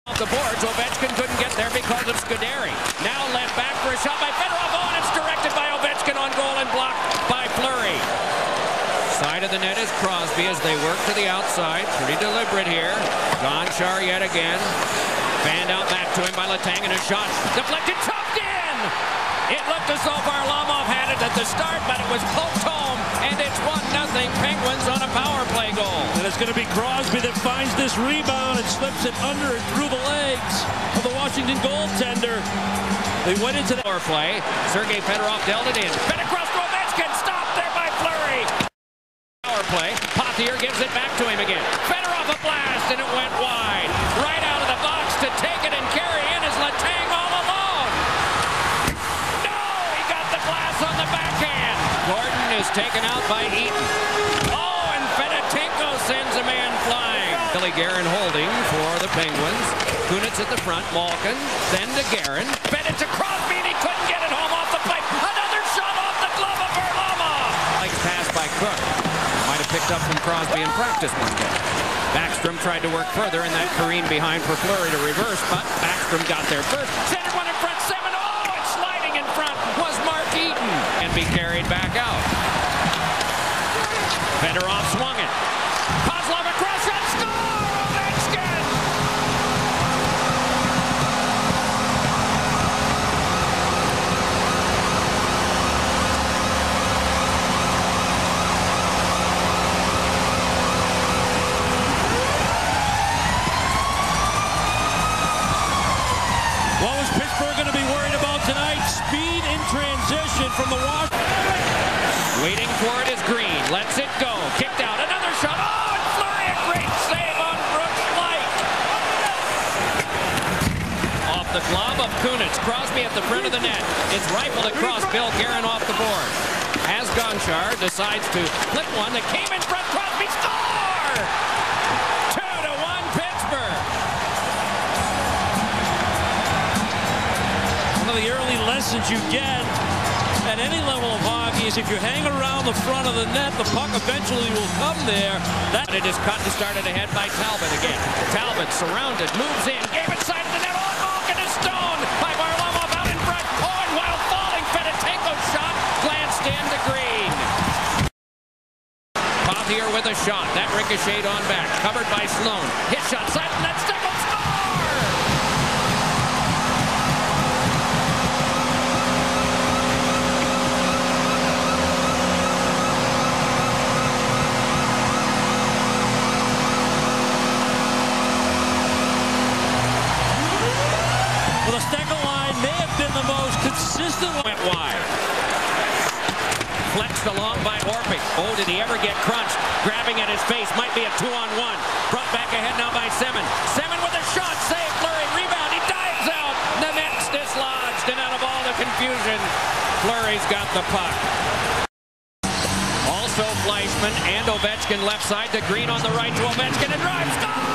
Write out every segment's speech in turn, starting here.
Off the boards, Ovechkin couldn't get there because of Scuderi. Now led back for a shot by Fedorov. Oh, and it's directed by Ovechkin on goal and blocked by Fleury. Side of the net is Crosby as they work to the outside. Pretty deliberate here. Gonchar yet again. Fanned out back to him by Letang, and a shot deflected, chopped in! It looked as though Varlamov had it at the start, but it was poked home, and it's 1-0 Penguins on a power play goal. And it's going to be Crosby that finds this rebound and slips it under and through the legs of the Washington goaltender. They went into the power play. Sergei Fedorov dealt it in. Fed across to Ovechkin, stopped there by Fleury. Power play. Pothier gives it back to him again. Fedorov a blast, and it went wide. Right out of the box to take it and carry in is Letang all alone. No, he got the glass on the backhand. Gordon is taken out by Eaton. Oh, and Fedotenko sends a man flying. Billy Guerin holding for the Penguins. Kunitz at the front, Malkin, then to Guerin. Fed it to Crosby, and he couldn't get it home off the plate. Another shot off the glove of Varlamov. Like pass by Cook. Might have picked up from Crosby in practice one day. Backstrom tried to work further, and that careen behind for Fleury to reverse, but Backstrom got there first. Center one in front, 7. Oh, and sliding in front was Mark Eaton. And be carried back out. Fedorov swung it. Kozlov across, shot, score! Ovechkin! What was Pittsburgh going to be worried about tonight? Speed in transition from the Washington. Waiting for it is Green. Lets it go. Kicked out. Another shot. Oh, and Fleury, a great save on Brooks Light. Off the glove of Kunitz. Crosby at the front of the net. It's rifled across. Bill Guerin off the board. As Gonchar decides to flip one that came in front. Crosby score! 2-1 Pittsburgh. One of the early lessons you get at any level of hockey is if you hang around the front of the net, the puck eventually will come there. It is cut and started ahead by Talbot again. Talbot surrounded, moves in, gave it side of the net. Oh, Malkin is stoned by Varlamov out in front. Oh, and while falling, Fedotenko's shot glanced into Green. Pothier with a shot. That ricocheted on back. Covered by Sloan. Hit shot, side of the net, step up, score! The second line may have been the most consistent. Went wide. Flexed along by Orpik. Oh, did he ever get crunched? Grabbing at his face. Might be a 2-on-1. Brought back ahead now by Semin. Semin with a shot. Save. Fleury. Rebound. He dives out. The net's dislodged. And out of all the confusion, Fleury's got the puck. Also Fleischmann and Ovechkin left side to Green on the right to Ovechkin and drive. Score!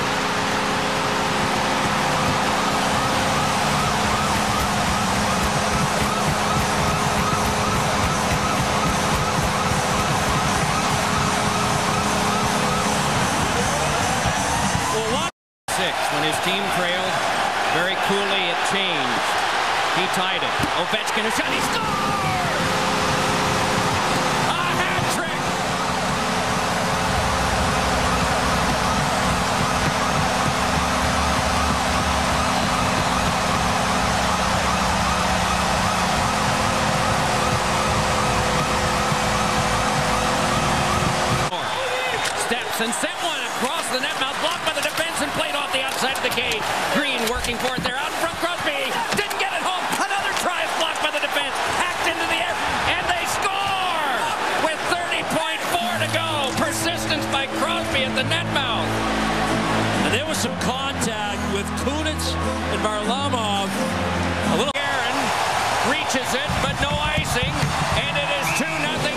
When his team trailed, very coolly it changed. He tied it. Ovechkin a shot. He scored! A hat trick! Steps and sent one across the net mouth, blocked by the defense and played off the outside of the cage. Green working for it there, out in front. Crosby didn't get it home. Another try is blocked by the defense. Hacked into the air, and they score with 30.4 to go. Persistence by Crosby at the net mouth. And there was some contact with Kunitz and Varlamov. A little. Guerin reaches it, but no icing, and it is 2-0